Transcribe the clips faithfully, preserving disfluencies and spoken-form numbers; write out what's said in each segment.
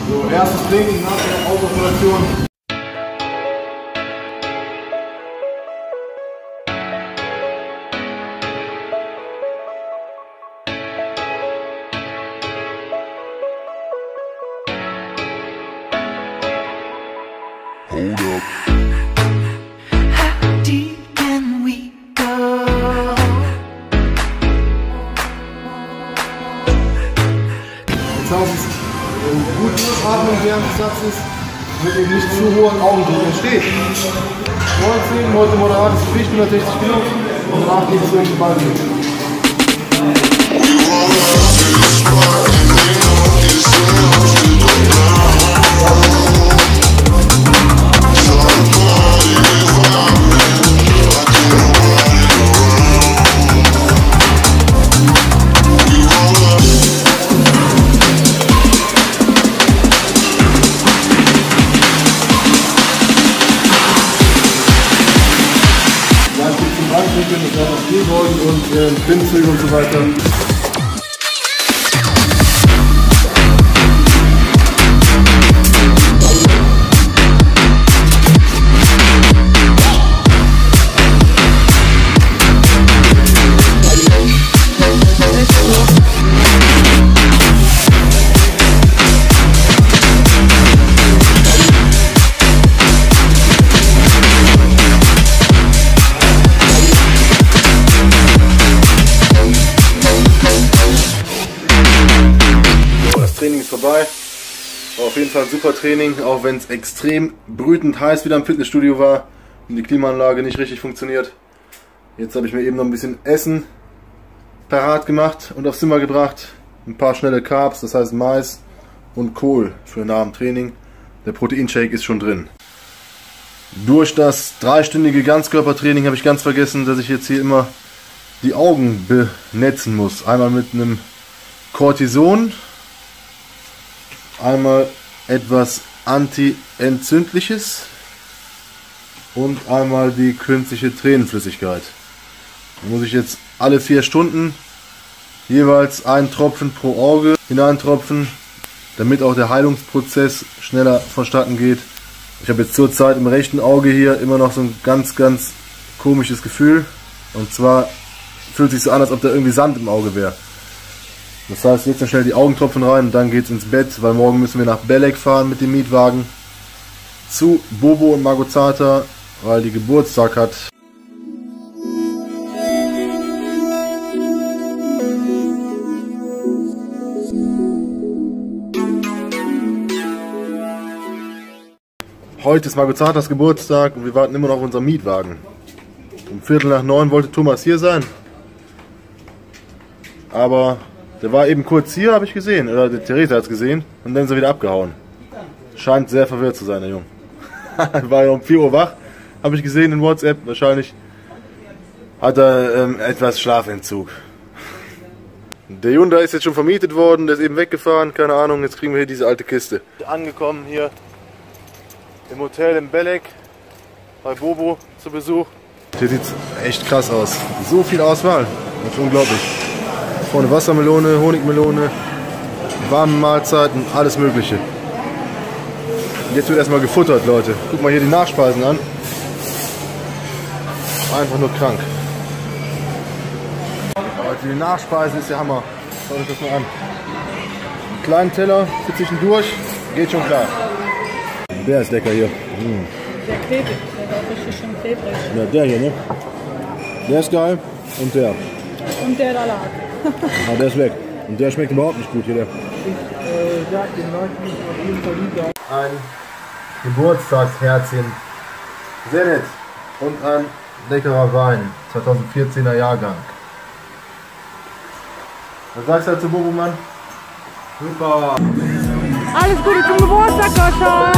So, erstes Training nach der Autooperation. Hold up. How deep can we go? Jetzt heißt es, gut atmen während des Satzes, mit eben nicht zu hohen Augendruck entsteht. neunzehn, heute moderates Gewicht, hundertsechzig Kilo und danach geht es durch den Ball. Und äh, Pinzüge und so weiter. Training ist vorbei. War auf jeden Fall ein super Training, auch wenn es extrem brütend heiß wieder im Fitnessstudio war und die Klimaanlage nicht richtig funktioniert. Jetzt habe ich mir eben noch ein bisschen Essen parat gemacht und aufs Zimmer gebracht. Ein paar schnelle Carbs, das heißt Mais und Kohl für nach dem Training. Der Proteinshake ist schon drin. Durch das dreistündige Ganzkörpertraining habe ich ganz vergessen, dass ich jetzt hier immer die Augen benetzen muss. Einmal mit einem Cortison. Einmal etwas Anti-Entzündliches und einmal die künstliche Tränenflüssigkeit. Da muss ich jetzt alle vier Stunden jeweils einen Tropfen pro Auge hineintropfen, damit auch der Heilungsprozess schneller vonstatten geht. Ich habe jetzt zurzeit im rechten Auge hier immer noch so ein ganz, ganz komisches Gefühl. Und zwar fühlt sich so an, als ob da irgendwie Sand im Auge wäre. Das heißt, jetzt dann schnell die Augentropfen rein und dann geht's ins Bett, weil morgen müssen wir nach Belek fahren mit dem Mietwagen zu Bobo und Margozata, weil die Geburtstag hat. Heute ist Margozatas Geburtstag und wir warten immer noch auf unseren Mietwagen. Um Viertel nach neun wollte Thomas hier sein, aber der war eben kurz hier, habe ich gesehen, oder die Theresa hat es gesehen, und dann ist er wieder abgehauen. Scheint sehr verwirrt zu sein, der Junge. War ja um vier Uhr wach, habe ich gesehen in WhatsApp, wahrscheinlich hat er ähm, etwas Schlafentzug. Der Hyundai ist jetzt schon vermietet worden, der ist eben weggefahren, keine Ahnung, jetzt kriegen wir hier diese alte Kiste. Angekommen hier im Hotel in Belek, bei Bobo zu Besuch. Hier sieht es echt krass aus, so viel Auswahl, das ist unglaublich. Vorne Wassermelone, Honigmelone, warme Mahlzeiten, alles mögliche. Jetzt wird erstmal gefuttert, Leute. Guck mal hier die Nachspeisen an. Einfach nur krank. Leute, die Nachspeisen ist der Hammer. Schaut euch das mal an. Einen kleinen Teller für zwischendurch, geht schon klar. Der ist lecker hier. Mm. Der klebrig, der war richtig schön klebrig. Ja, der hier, ne? Der ist geil und der. Und der da lag. Ah, der ist weg. Und der schmeckt überhaupt nicht gut hier. Der. Ein Geburtstagsherzchen. Sehr nett. Und ein leckerer Wein. zweitausendvierzehner Jahrgang. Was sagst du dazu, Bobo, Mann? Super. Alles Gute zum Geburtstag, Sascha.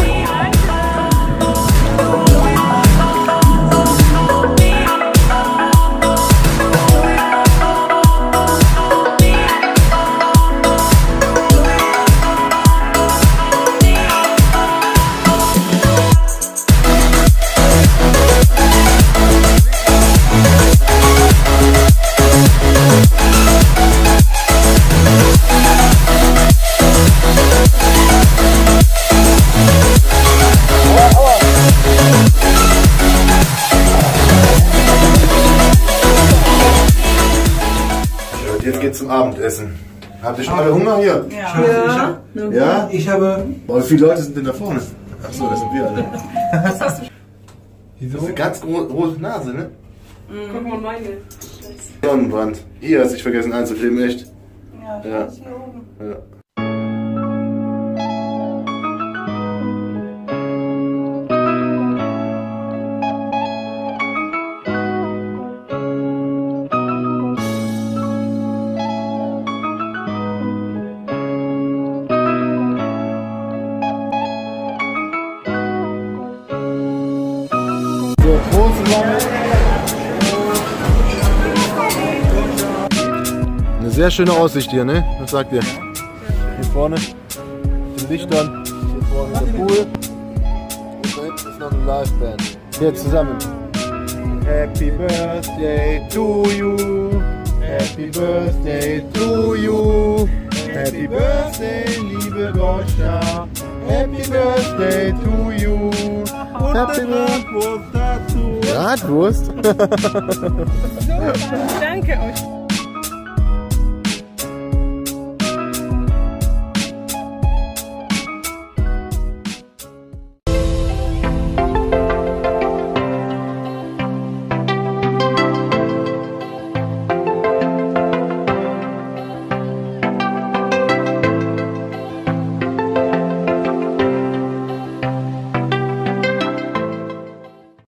Abendessen. Habt ihr schon alle Hunger hier? Ja. Ja. Ja? Ich habe. Oh, wie viele Leute sind denn da vorne? Achso, das sind wir alle. Wieso? Das ist eine ganz gro große Nase, ne? Guck mal meine. Sonnenbrand. Hier hast du dich vergessen einzukleben, echt. Ja, Ja. das ist hier oben. Ja. So, Prost zusammen. Eine sehr schöne Aussicht hier, ne? Was sagt ihr? Hier vorne mit den Lichtern, hier vorne der Pool und da hinten ist noch eine Liveband. Hier zusammen. Happy Birthday to you, Happy Birthday to you, Happy Birthday, liebe Goscha, Happy Birthday to you. Happy Birthday dazu. Bratwurst? Danke euch.